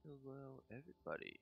Hello everybody,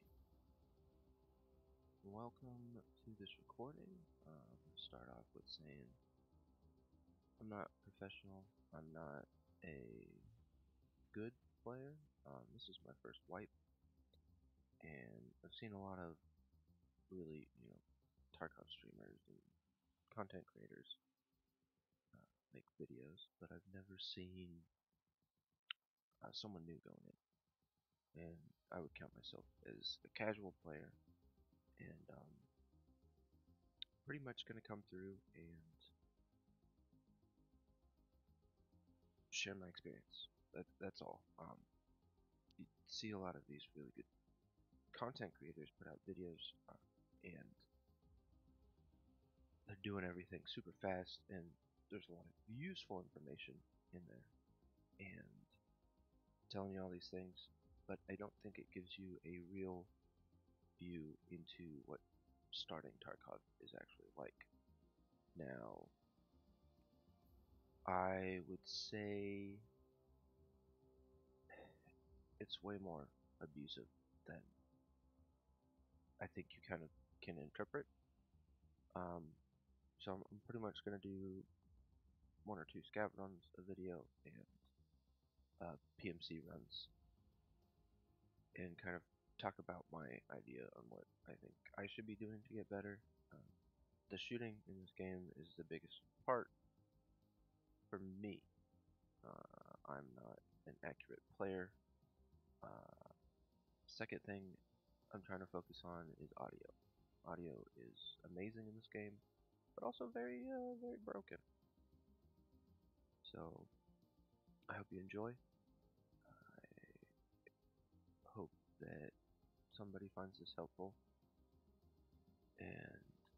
welcome to this recording. I'm going to start off with saying I'm not professional, I'm not a good player. This is my first wipe, and I've seen a lot of really, Tarkov streamers and content creators make videos, but I've never seen someone new going in. And I would count myself as a casual player, and pretty much going to come through and share my experience. That's all. You see a lot of these really good content creators put out videos, and they're doing everything super fast, and there's a lot of useful information in there, and telling you all these things, but I don't think it gives you a real view into what starting Tarkov is actually like. Now, I would say it's way more abusive than I think you kind of can interpret. So I'm pretty much going to do one or two scav runs a video and PMC runs, and kind of talk about my idea on what I think I should be doing to get better. The shooting in this game is the biggest part for me. I'm not an accurate player. Second thing I'm trying to focus on is audio. Audio is amazing in this game, but also very broken. So I hope you enjoy. I hope that somebody finds this helpful, and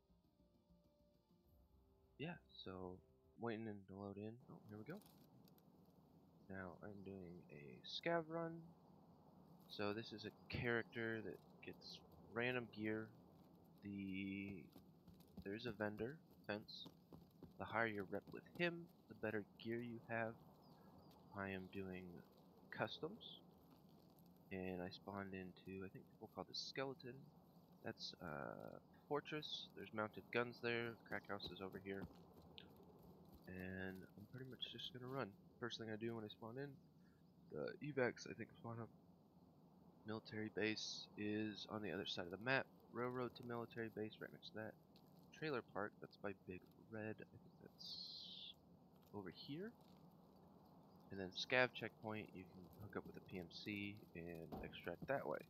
yeah, so waiting to load in. Oh, here we go. Now I'm doing a scav run. So this is a character that gets random gear. There's a vendor fence. The higher your rep with him, the better gear you have. I am doing customs, and I spawned into, I think people call this skeleton. That's fortress. There's mounted guns there. Crack house is over here, and I'm pretty much just gonna run. First thing I do when I spawn in, the evacs I think spawn up. Military base is on the other side of the map. Railroad to military base right next to that. Trailer park, that's by Big Red. I think that's over here. And then scav checkpoint, you can hook up with a PMC and extract that way.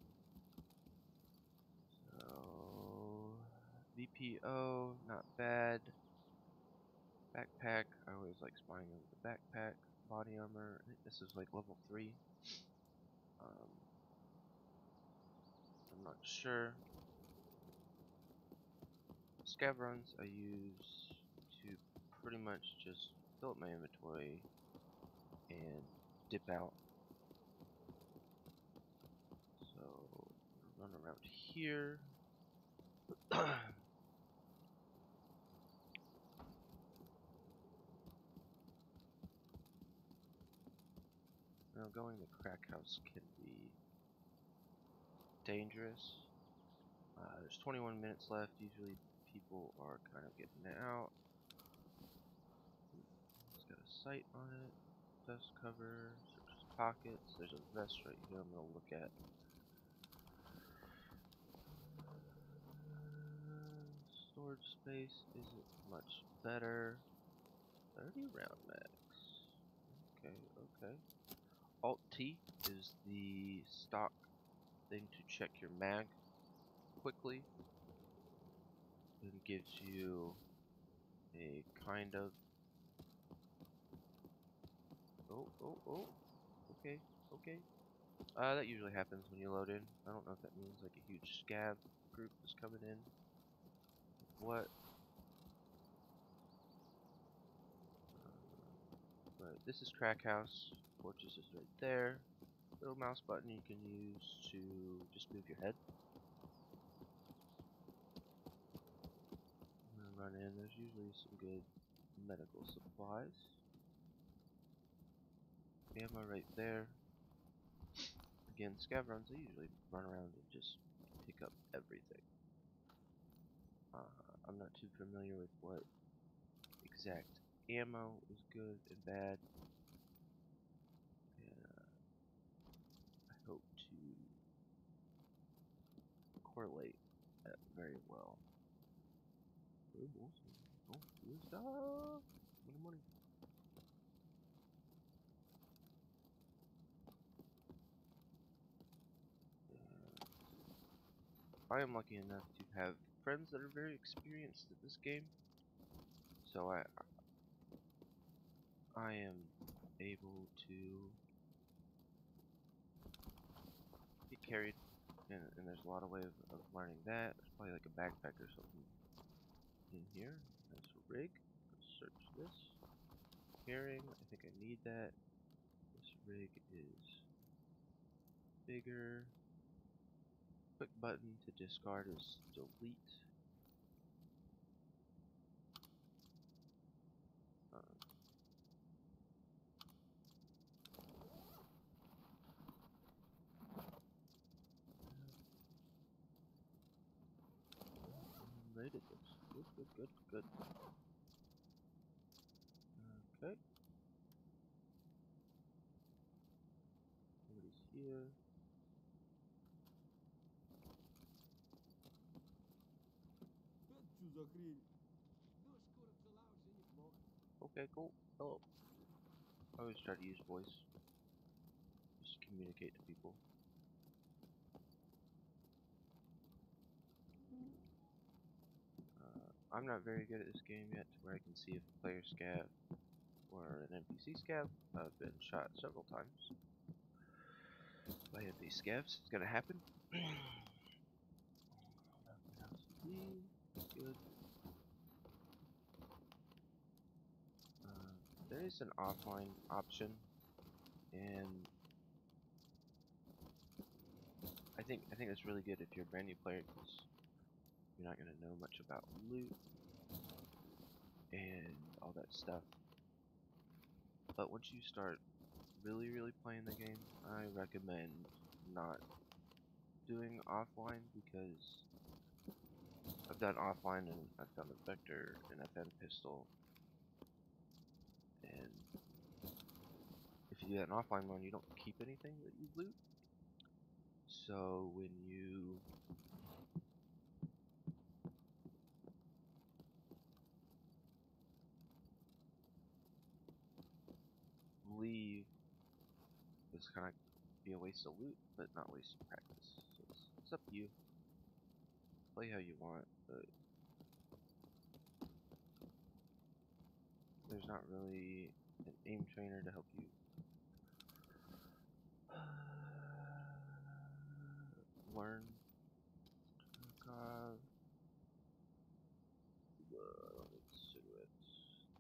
So VPO, not bad. Backpack, I always like spying over the backpack. Body armor, I think this is like level 3. I'm not sure. Scav runs I use to pretty much just fill up my inventory and dip out. So run around here. Now going to crack house can be dangerous. There's 21 minutes left. Usually people are kind of getting out. It's got a sight on it. Dust cover. Searches pockets. There's a vest right here I'm gonna look at. Storage space isn't much better. 30 round max. Okay. Alt T is the stock thing to check your mag quickly, and gives you a kind of okay. That usually happens when you load in. I don't know if that means like a huge scav group is coming in. What? But this is crack house. Fortress is right there. Little mouse button you can use to just move your head. I'm gonna run in. There's usually some good medical supplies. Ammo right there. again, scav runs, I usually run around and just pick up everything. I'm not too familiar with what exact ammo is good and bad. And I hope to correlate that very well. Oh, awesome. Oh, good stuff. Money, money. I am lucky enough to have friends that are very experienced at this game, so I am able to get carried, and there's a lot of ways of learning that. There's probably like a backpack or something in here. Nice rig. Let's search this. Carrying, I think I need that. This rig is bigger. Quick button to discard is delete. Rated this. Good, good, good, good. Okay. Nobody's here. Okay, cool. Hello. I always try to use voice. Just to communicate to people. I'm not very good at this game yet to where I can see if a player scav or an NPC scav. I've been shot several times by NPC scavs. It's gonna happen. Good. There is an offline option, and I think it's really good if you're a brand new player because you're not gonna know much about loot and all that stuff. But once you start really playing the game, I recommend not doing offline because I've done offline and I found a vector and I found a pistol, and if you do an offline one, you don't keep anything that you loot. So when you leave, it's kind of be a waste of loot, but not waste of practice. So it's up to you. Play how you want, but there's not really an aim trainer to help you learn Tarkov. Let me cigarettes.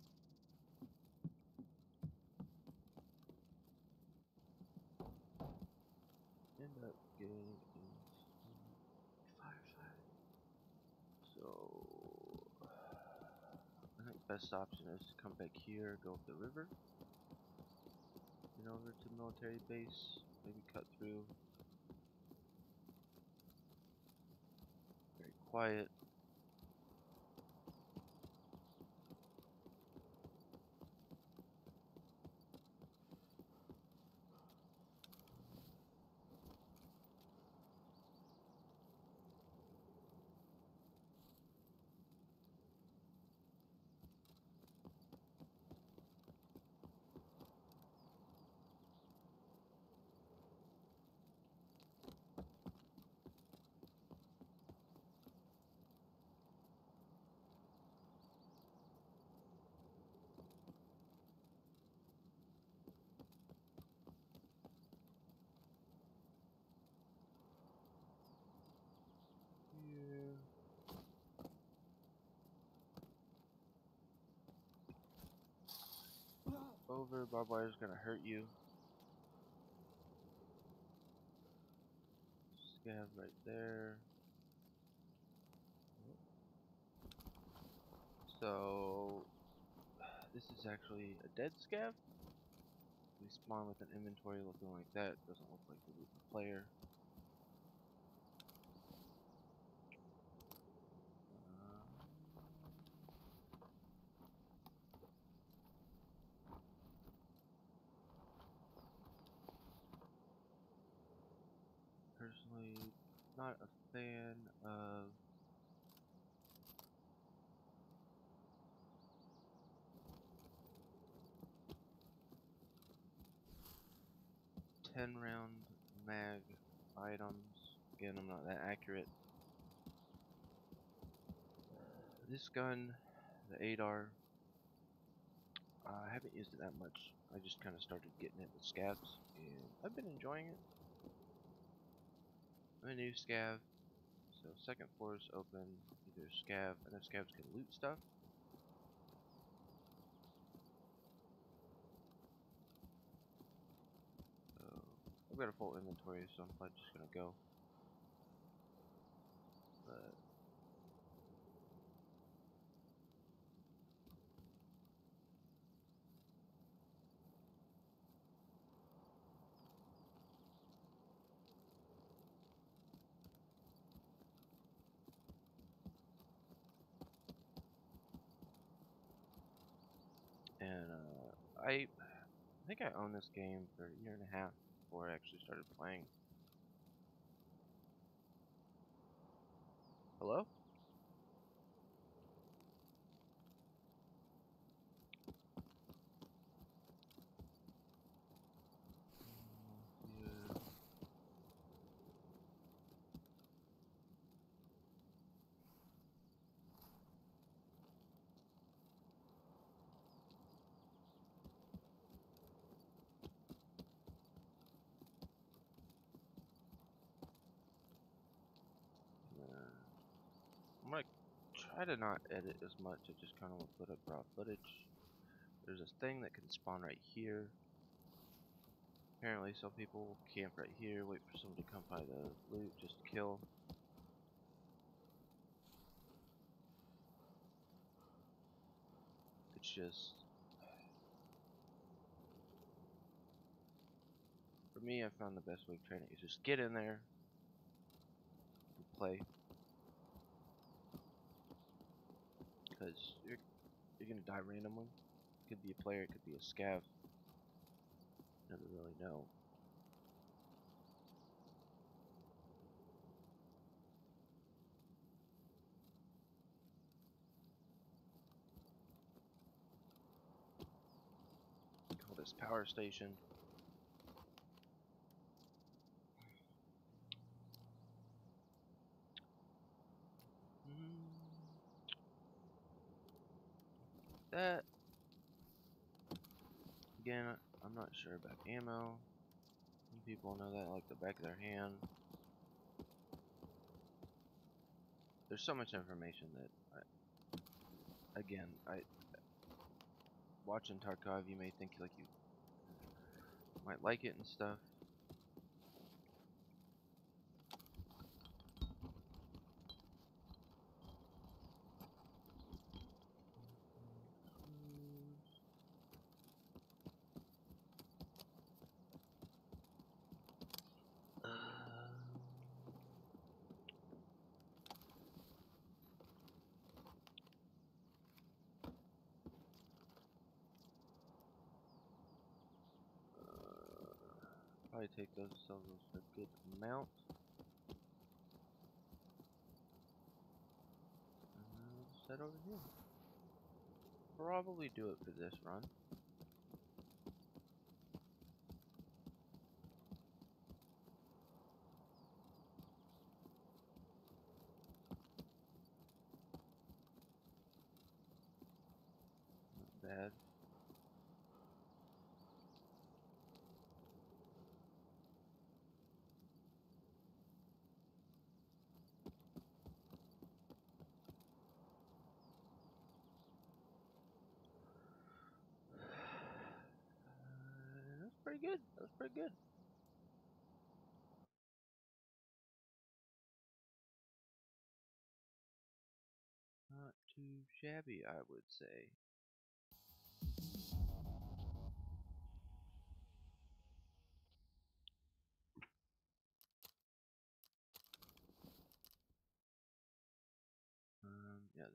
End up getting into firefight. So I think best option is to come back here, go up the river, and over to military base, maybe cut through. Very quiet. Here. Over, barbed wire is gonna hurt you. Scav right there. So this is actually a dead scav. We spawn with an inventory looking like that. Doesn't look like the looting player. Personally, not a fan of $10-round mag items. Again, I'm not that accurate. This gun, the 8R, I haven't used it that much. I just kind of started getting it with scavs, and I've been enjoying it. I'm a new scav, so second floor is open. Either scav, I know scavs can loot stuff. So I've got a full inventory, so I'm probably just gonna go. But I think I owned this game for a year and a half before I actually started playing. Hello? Yeah. I'm gonna try to not edit as much. I just kind of want to put up raw footage. There's this thing that can spawn right here. Apparently, some people will camp right here, wait for someone to come by the loot just to kill. It's just, for me, I found the best way of training is just get in there and play. Because you're gonna die randomly. It could be a player, it could be a scav. Never really know. Call this power station. That again, I'm not sure about ammo. Some people know that like the back of their hand. There's so much information that, again, watching Tarkov, you may think like you might like it and stuff. Probably take those, sell those for a good amount. And then we'll just head over here. Probably do it for this run. Not bad. That's pretty good. That's pretty good. Not too shabby, I would say.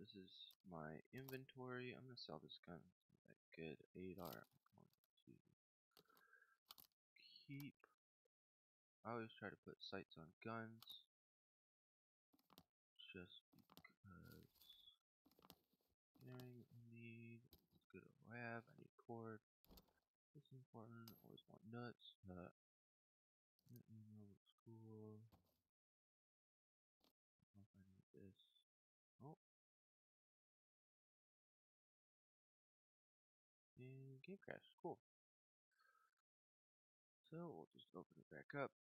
this is my inventory. I'm gonna sell this gun for a good $8. I'm going to keep. I always try to put sights on guns, just because. Hearing I need. Let's go to lab. I need cord. This is important. Always want nuts. Email looks cool. I don't know if I need this. Oh. And game crash. Cool. So we'll just open it back up.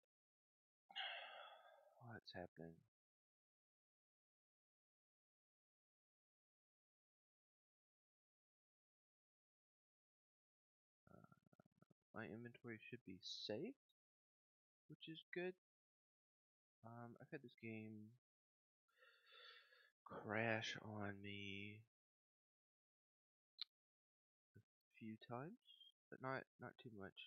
What's happening? My inventory should be safe, which is good. I've had this game crash on me a few times, but not too much.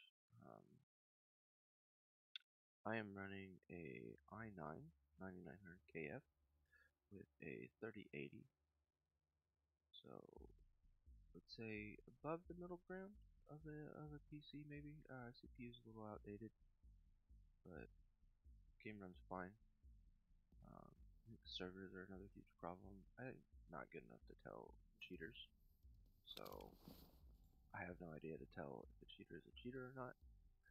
I am running a i9 9900 KF with a 3080, so let's say above the middle ground of a PC maybe. CPU is a little outdated, but game runs fine. I think servers are another huge problem. I'm not good enough to tell cheaters, so I have no idea to tell if a cheater is a cheater or not.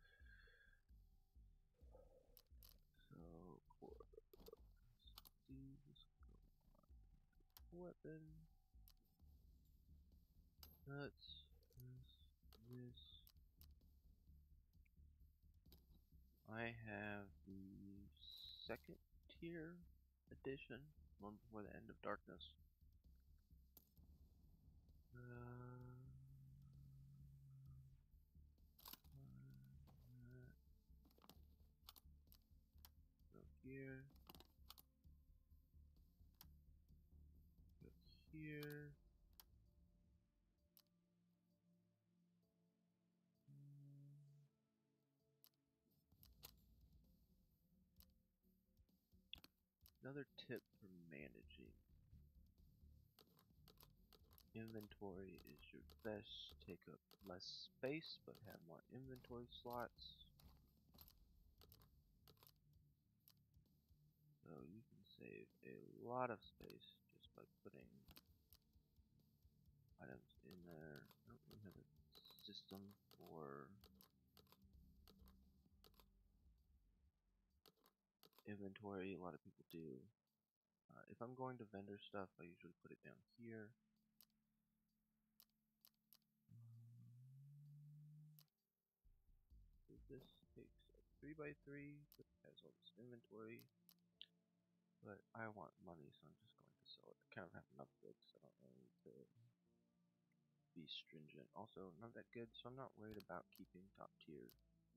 So for these weapon, nuts, this. I have the second tier edition, one before the end of darkness. Go here. Go here. Another tip for managing inventory is your best take up less space but have more inventory slots. So you can save a lot of space just by putting items in there. I don't really have a system for inventory. A lot of people do. If I'm going to vendor stuff, I usually put it down here. So this takes a 3x3, but it has all this inventory. But I want money, so I'm just going to sell it. I kind of have enough goods, so I don't really need to be stringent. Also, not that good, so I'm not worried about keeping top tier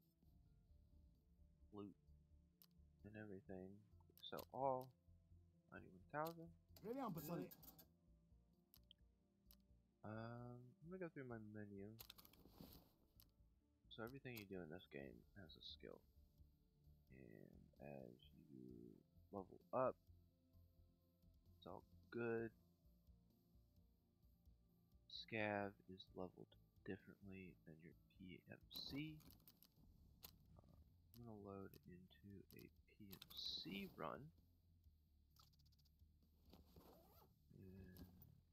loot and everything. Sell all. 91,000. I'm gonna go through my menu. So everything you do in this game has a skill. And as you level up, it's all good. Scav is leveled differently than your PMC. I'm gonna load into a PMC run. And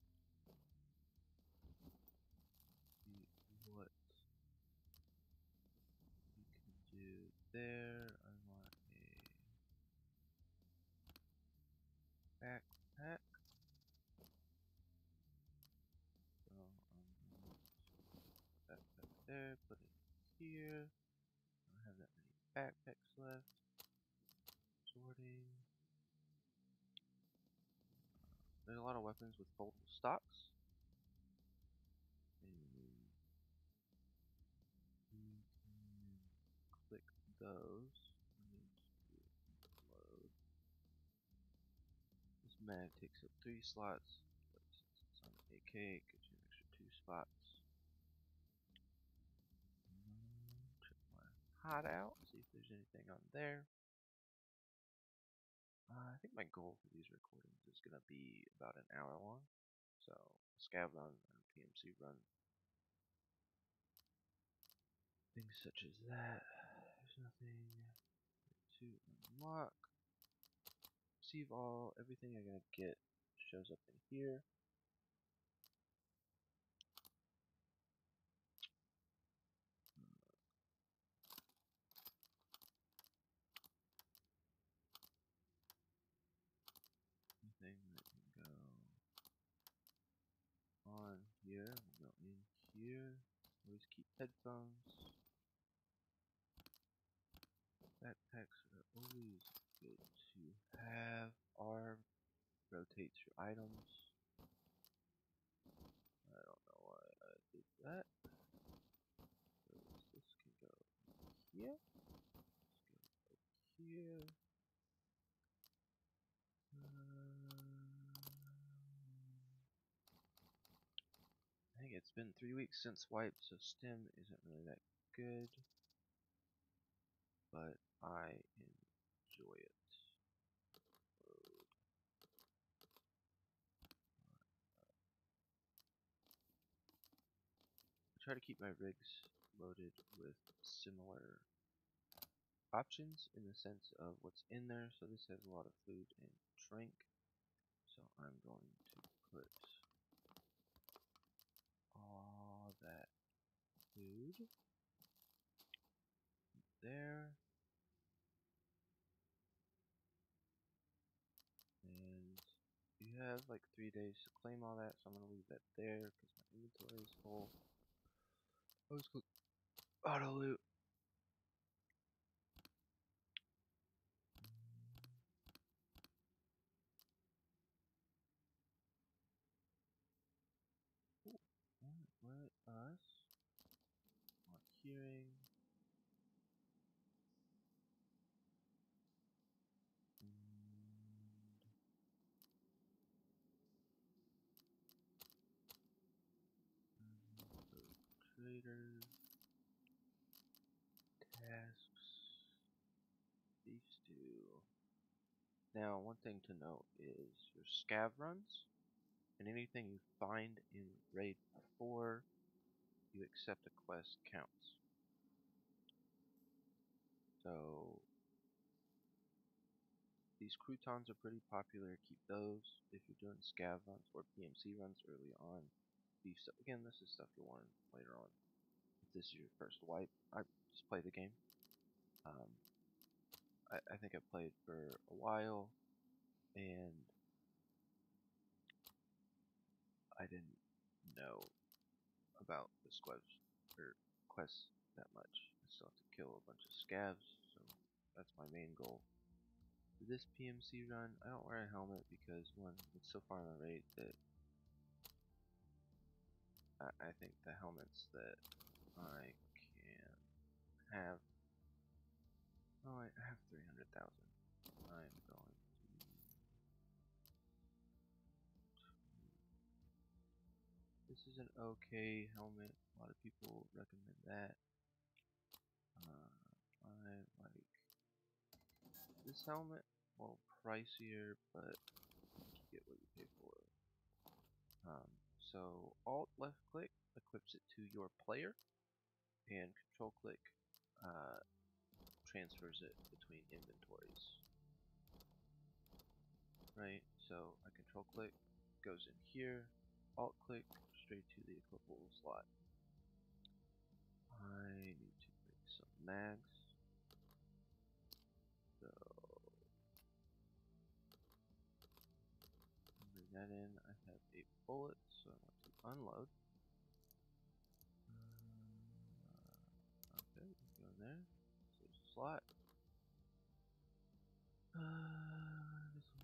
see what you can do there. I want a backpack. So I'm going to backpack there, put it here. I don't have that many backpacks left. Sorting. There's a lot of weapons with foldable stocks. And you can click those. I need to load. This mag takes up 3 slots, but since it's on an AK, it gives you an extra 2 spots. Check my hideout, see if there's anything on there. I think my goal for these recordings is going to be about an hour long. So scav run and PMC run. Things such as that. There's nothing to unlock. Receive all, everything I'm gonna get shows up in here. Anything that can go on here will go in here. Always keep headphones. Backpacks are always good to have. R rotates your items. I don't know why I did that. This can go here. This can go here. I think it's been 3 weeks since wipe, so stim isn't really that good. But I enjoy it. I try to keep my rigs loaded with similar options in the sense of what's in there. So this has a lot of food and drink. So I'm going to put all that food there. And you have like 3 days to claim all that, so I'm going to leave that there because my inventory is full. I was click auto loot. Let us on hearing and traders tasks these two. Now one thing to note is your scav runs and anything you find in raid before you accept a quest counts. So these croutons are pretty popular. Keep those if you're doing scav runs or PMC runs early on. Again, this is stuff you'll learn later on. If this is your first wipe, I just play the game. I think I played for a while, and I didn't know about the squads or quests that much. I still have to kill a bunch of scavs, so that's my main goal. For this PMC run, I don't wear a helmet because one, it's so far in the raid that I think the helmets that I can have. Oh, I have 300,000. I'm going to. This is an okay helmet. A lot of people recommend that. I like this helmet. A little pricier, but you get what you pay for. So Alt left click equips it to your player, and Control click transfers it between inventories. Right, so I control click, goes in here, alt click, straight to the equipable slot. I need to make some mags. So bring that in. I have 8 bullets, so I want to unload. Okay, go in there. So there's a slot. This one.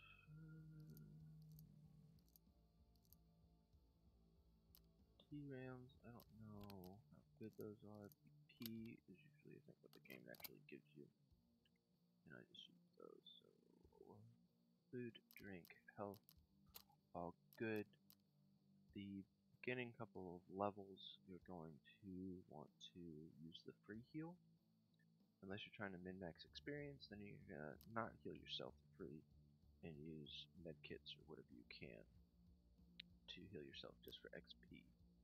T-rams, I don't know how good those are. BP is usually, I think, what the game actually gives you. And I just use those. So, food, drink, health, all good. The beginning couple of levels, you're going to want to use the free heal. Unless you're trying to min-max experience, then you're gonna not heal yourself free and use medkits or whatever you can. to heal yourself just for XP.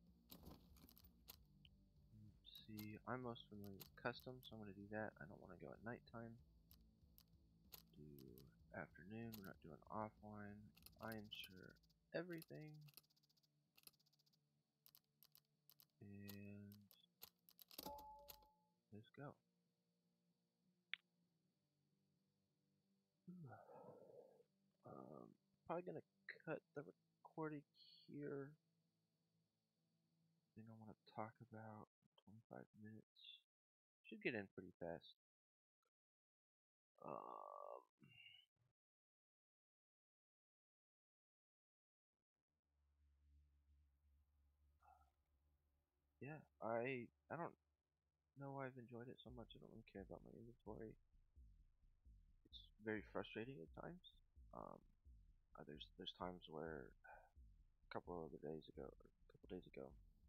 Let's see, I'm most familiar with custom, so I'm going to do that. I don't want to go at nighttime. Do afternoon, we're not doing offline. I ensure everything. And let's go. Probably gonna cut the recording here. Thing I want to talk about 25 minutes. Should get in pretty fast. Yeah, I don't know why I've enjoyed it so much. I don't really care about my inventory. It's very frustrating at times. Um, there's times where a couple days ago,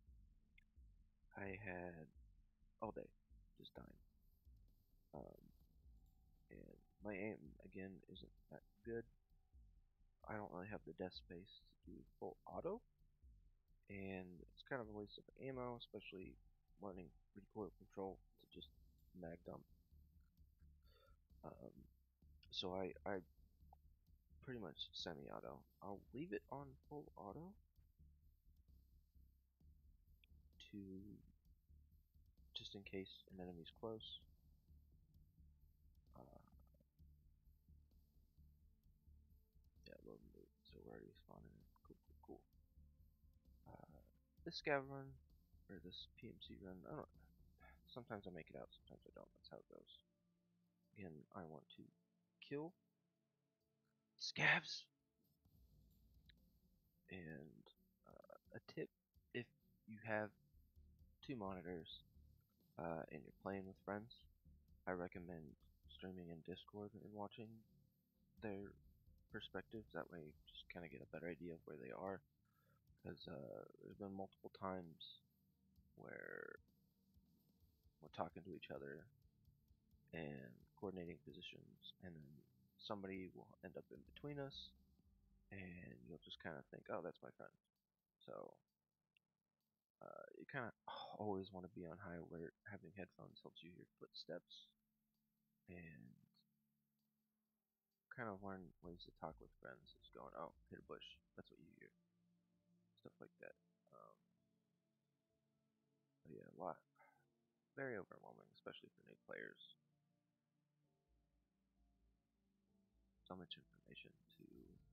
I had all day just dying. Um, and my aim again isn't that good. I don't really have the desk space to do full auto, and it's kind of a waste of ammo, especially learning recoil control to just mag dump. Um, so I pretty much semi-auto. I'll leave it on full auto to just in case an enemy's close. Uh, yeah, load and loot. So we're already spawning in. Cool. This scav run or this PMC run, I don't. Sometimes I make it out, sometimes I don't. That's how it goes. Again, I want to kill scavs. And a tip: if you have two monitors and you're playing with friends, I recommend streaming in Discord and watching their perspectives. That way, you just kind of get a better idea of where they are. Because there's been multiple times where we're talking to each other and coordinating positions, and then somebody will end up in between us, and you'll just kind of think, "Oh, that's my friend." So you kind of always want to be on high alert. Having headphones helps you hear footsteps and kind of learn ways to talk with friends. It's going, "Oh, hit a bush." That's what you hear. Stuff like that. Um, but yeah, a lot. Very overwhelming, especially for new players. So much information to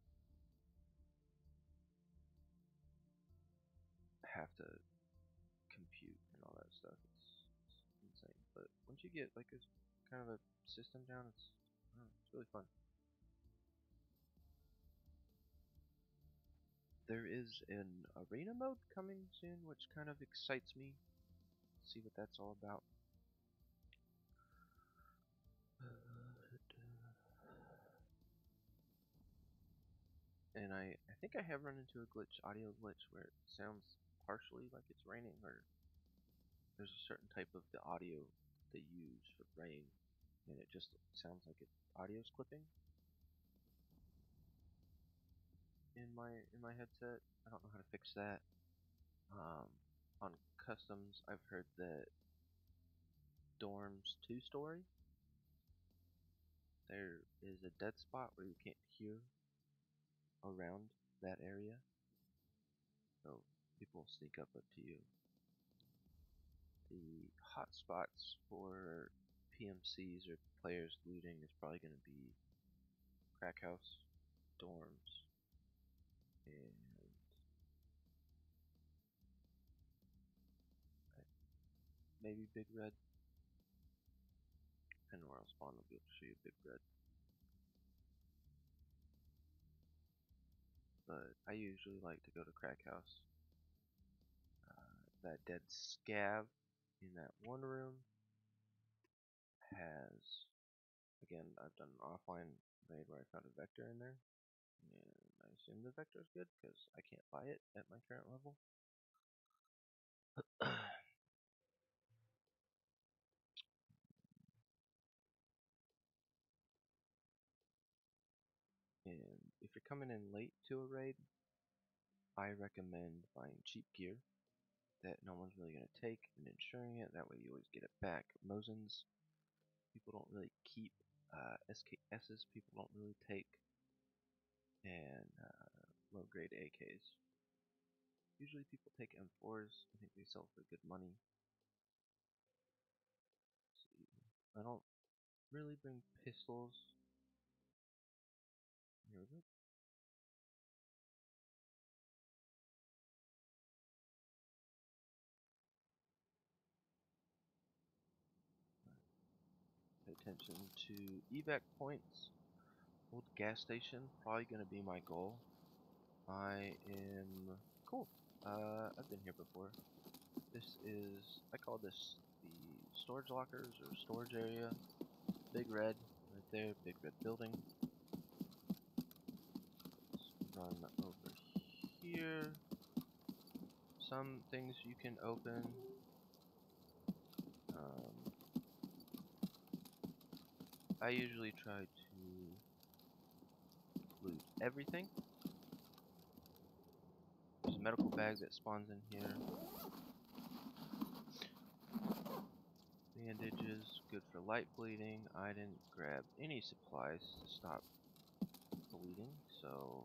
have to compute and all that stuff. It's insane. But once you get like a kind of a system down, it's really fun. There is an arena mode coming soon, which kind of excites me. See what that's all about. And I think I have run into a audio glitch, where it sounds partially like it's raining, or there's a certain type of the audio they use for rain, and it just sounds like audio's clipping in my headset. I don't know how to fix that. Um, on customs, I've heard that dorms 2-story, there is a dead spot where you can't hear around that area, so people sneak up to you. The hotspots for PMCs or players looting is probably going to be crack house, dorms, and maybe Big Red. Depending where I'll spawn, I'll be able to show you Big Red. But I usually like to go to crack house. That dead scav in that one room has, again, I've done an offline raid where I found a vector in there, and I assume the vector is good because I can't buy it at my current level. And if you're coming in late to a raid, I recommend buying cheap gear that no one's really going to take and insuring it. That way you always get it back. Mosins, people don't really keep. SKSs, people don't really take. And low grade AKs. Usually people take M4s. I think they sell for good money. I don't really bring pistols. Here we go. Pay attention to evac points. Old gas station, probably going to be my goal. I am cool. I've been here before. This is, I call this the storage lockers or storage area. Big red right there, big red building. Let's run over here. Some things you can open. I usually try to loot everything. There's a medical bag that spawns in here. Bandages, good for light bleeding. I didn't grab any supplies to stop bleeding, so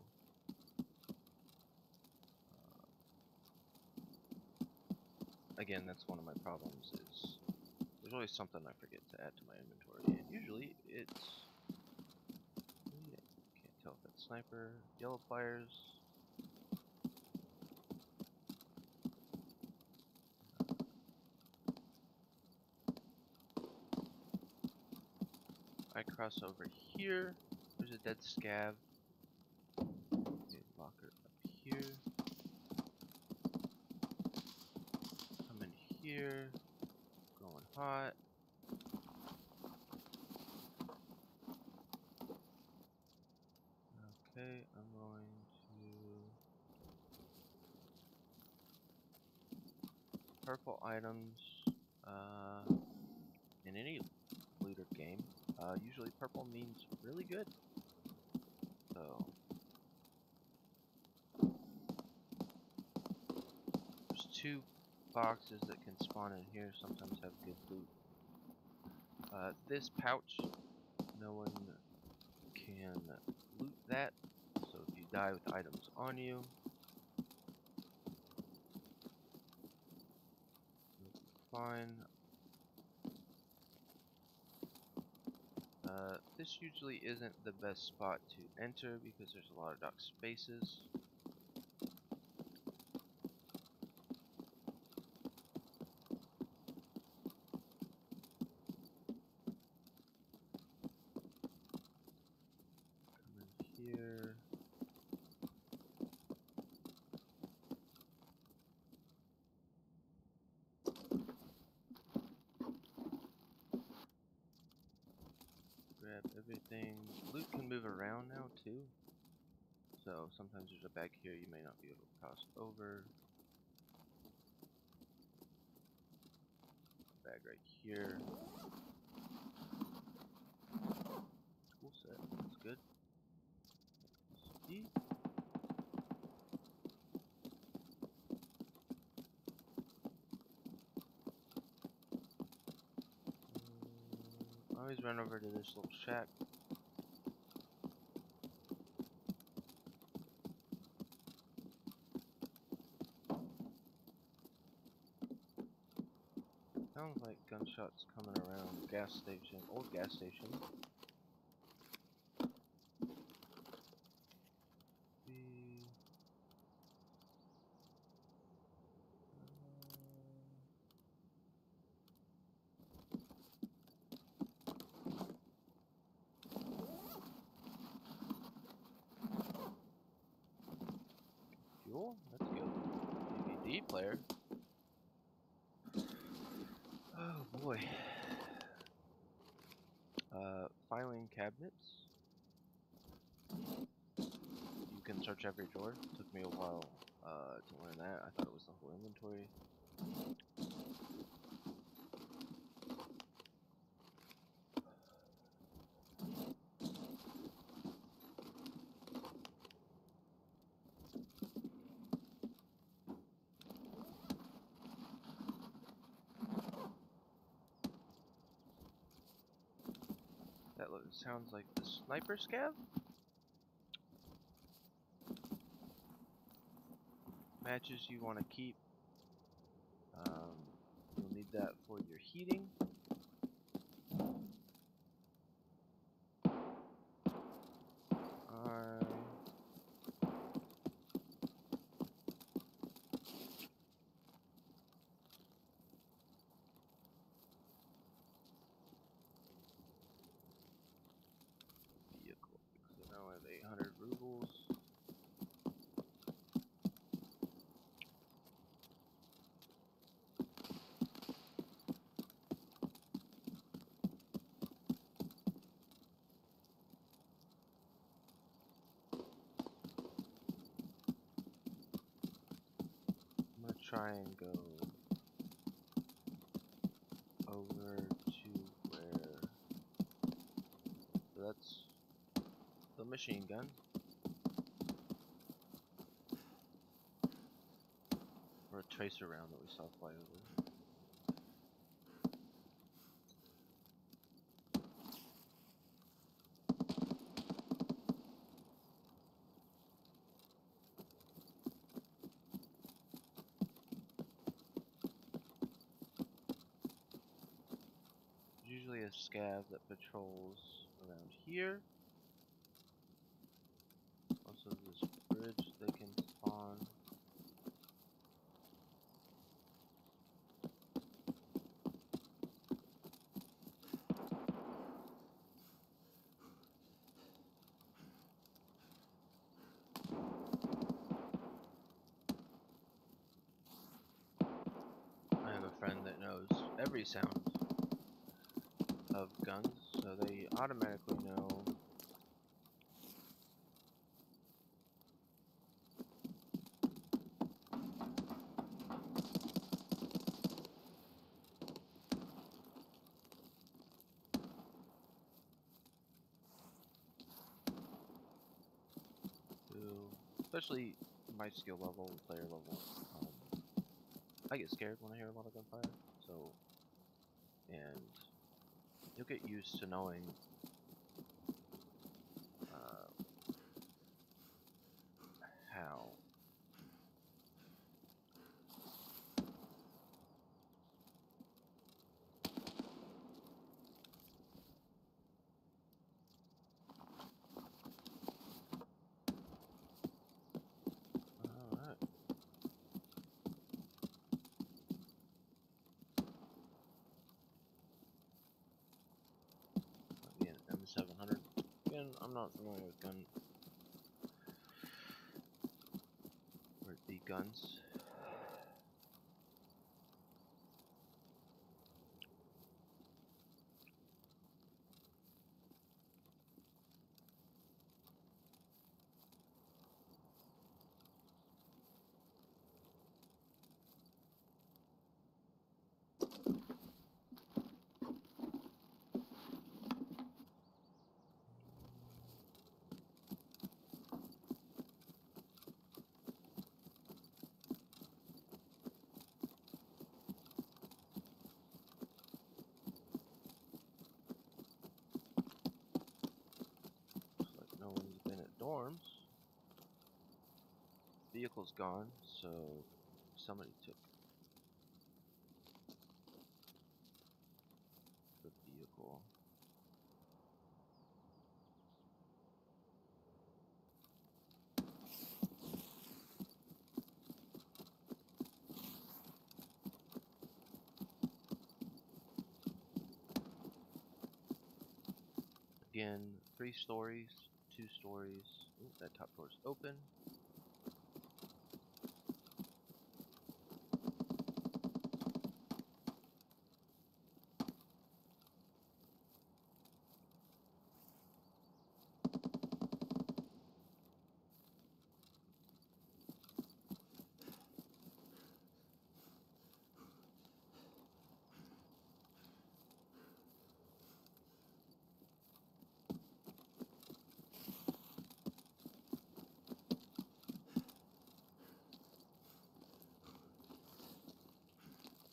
again, that's one of my problems is there's always something I forget to add to my inventory, and usually it's can't tell if it's sniper, yellow pliers. I cross over here. There's a dead scav. Okay, locker up here. Come in here. Going hot. Okay, I'm going to purple items. In any looter game, usually purple means really good. So there's 2 boxes that can spawn in here. Sometimes have good loot. This pouch, no one can loot that. So if you die with items on you, fine. This usually isn't the best spot to enter because there's a lot of dark spaces. Come in here. Grab everything. Loot can move around now too. So sometimes there's a bag here you may not be able to cross over. Bag right here. Tool set. That's good. Eat. Always run over to this little shack. Sounds like gunshots coming around gas station, old gas station. Fuel? That's good. DVD player. Oh boy. Filing cabinets. You can search every drawer. Took me a while to learn that. I thought it was the whole inventory. It sounds like the sniper scav? Matches you want to keep. You'll need that for your heating. Vehicle. So now I have 800 rubles. I'm gonna try and go over to where, so that's the machine gun. Or a tracer round that we saw fly over. Usually a scav that patrols around here. Also this bridge they can spawn. I have a friend that knows every sound of guns, so they automatically know to, especially my skill level, player level. I get scared when I hear a lot of gunfire, so, and you'll get used to knowing how. Alright. Again, M700. Again, I'm not familiar with gun or the guns. Looks like no one's been at dorms. Vehicle's gone, so somebody took the vehicle. Again, 3 stories, 2 stories. Ooh, that top door's open.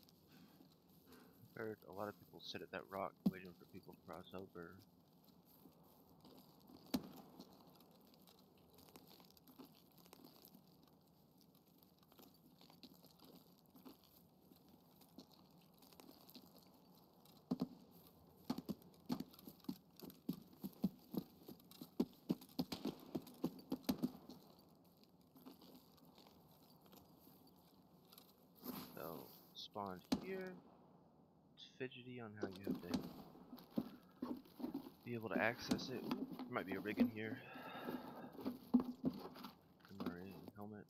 Heard a lot of people sit at that rock waiting for people to cross over. spawned here. It's fidgety on how you have to be able to access it. Ooh, there might be a rig in here. MRA helmet.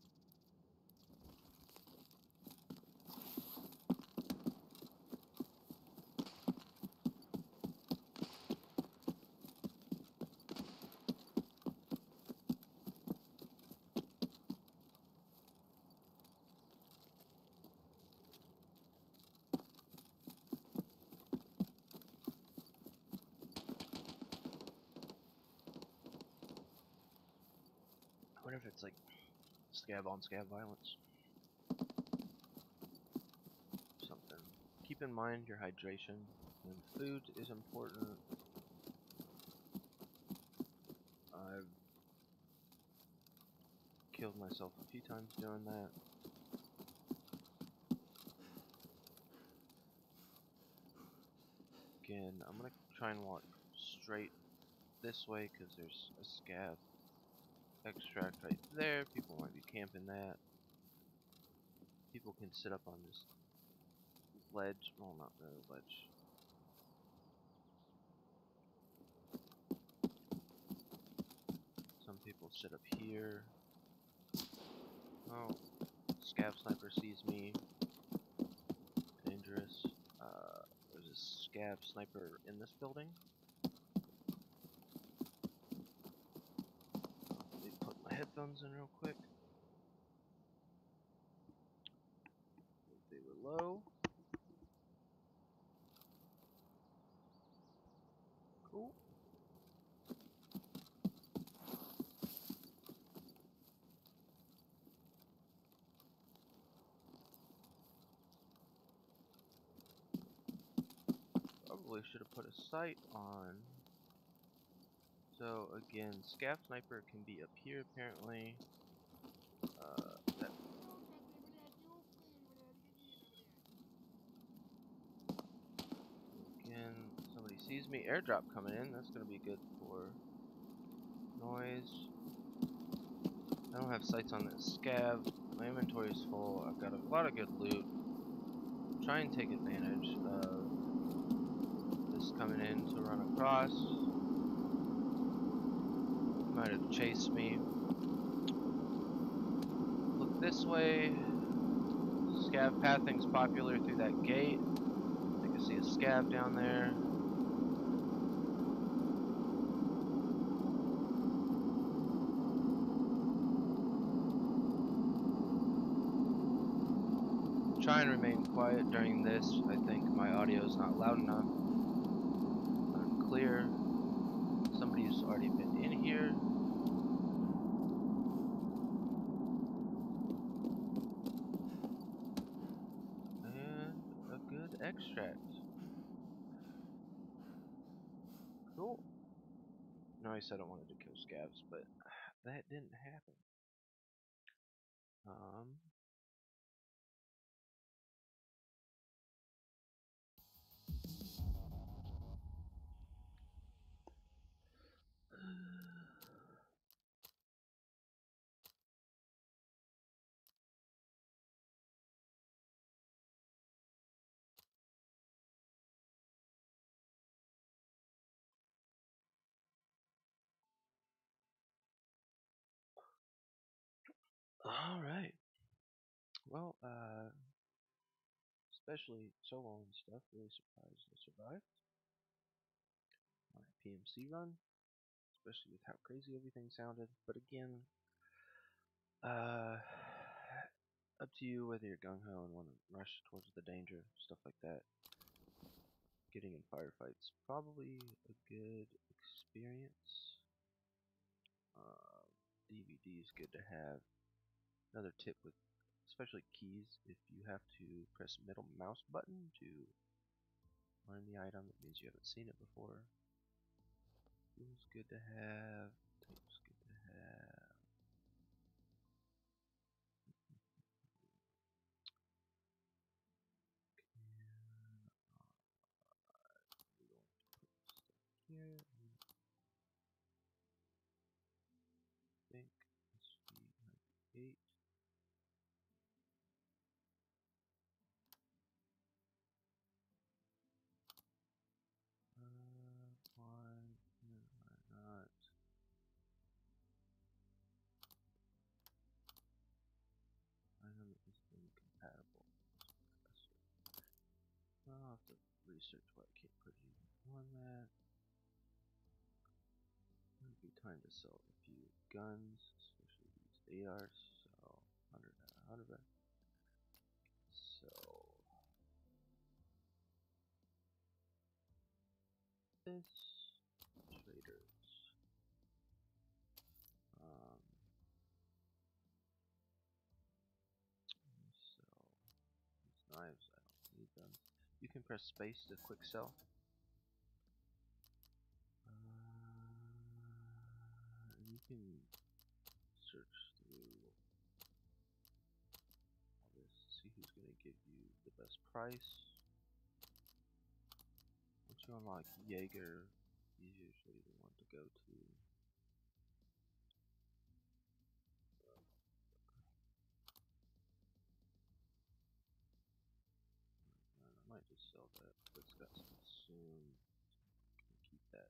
I wonder if it's like scab on scab violence. Something. Keep in mind your hydration and food is important. I've killed myself a few times doing that. Again, I'm gonna try and walk straight this way because there's a scab extract right there. People might be camping that. People can sit up on this ledge. Well, not really ledge. Some people sit up here. Oh, scab sniper sees me. Dangerous. There's a scab sniper in this building. Let me put my headphones in real quick. They were low. Cool. Probably should have put a sight on. So again, scav sniper can be up here apparently. That again, somebody sees me. Airdrop coming in. That's gonna be good for noise. I don't have sights on this scav. My inventory is full. I've got a lot of good loot. Try and take advantage of this coming in to run across. Might have chased me. Look this way. Scav pathing's popular through that gate. I can see a scav down there. Try and remain quiet during this. I think my audio is not loud enough. Unclear. Somebody's already been in here. And a good extract. Cool. No, I said I wanted to kill scavs, but that didn't happen. Alright. Well, especially solo and stuff, really surprised I survived my PMC run, especially with how crazy everything sounded. But again, uh, up to you whether you're gung-ho and want to rush towards the danger, stuff like that. Getting in firefights, probably a good experience. DVD is good to have. Another tip with especially keys, if you have to press middle mouse button to learn the item, it means you haven't seen it before. Fuel's good to have. Tape's good to have. Here, I think SV98. research why I can't put it on that. It would be time to sell a few guns, especially these ARs. So 100 out of 100. So this traders. So these knives, I don't need them. You can press space to quick sell. And you can search through all this to see who's going to give you the best price. Once you unlock Jaeger, he's usually the one to go to. And I might just sell that, but it's got some consume. Keep that.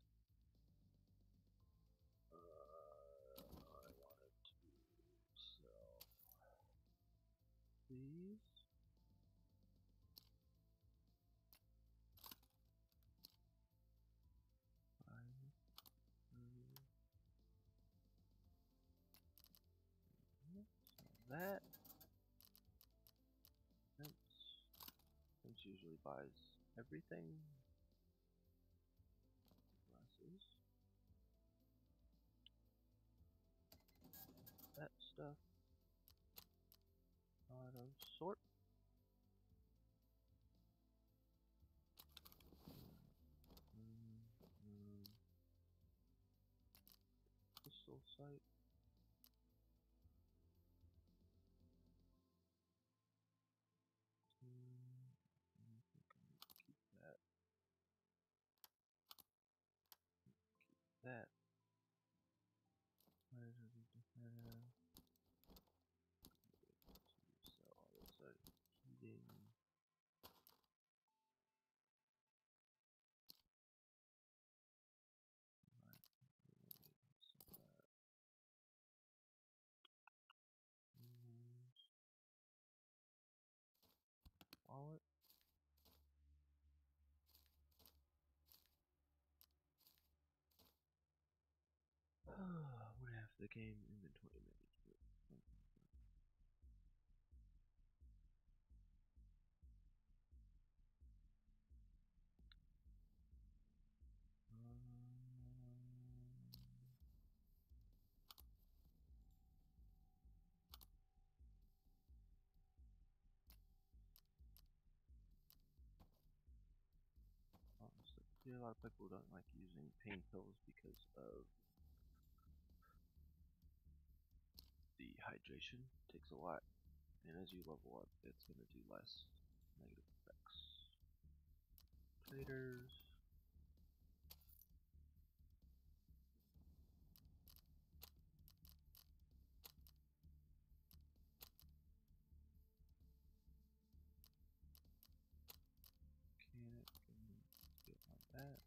I wanted to sell these. That Vince usually buys everything. Glasses. That stuff. Auto sort. Pistol sight. Keep that. That. Where does it have? So all this heating. Wallet. One half the game inventory management. Honestly, a lot of people don't like using pain pills because of the hydration. It takes a lot, and as you level up, it's going to do less negative effects. Traders. Mechanic, and get on that.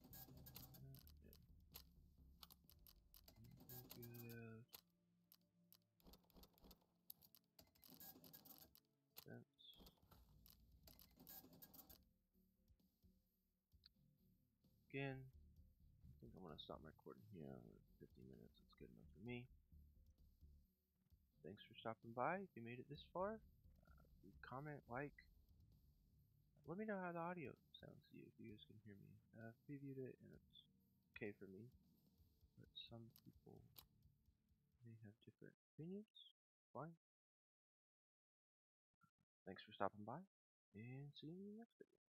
Again, I think I'm going to stop my recording here. I'm at 50 minutes. It's good enough for me. Thanks for stopping by. If you made it this far, comment, like. Let me know how the audio sounds to you if you guys can hear me. I've previewed it and it's okay for me, but some people may have different opinions. Fine. Thanks for stopping by, and see you in the next video.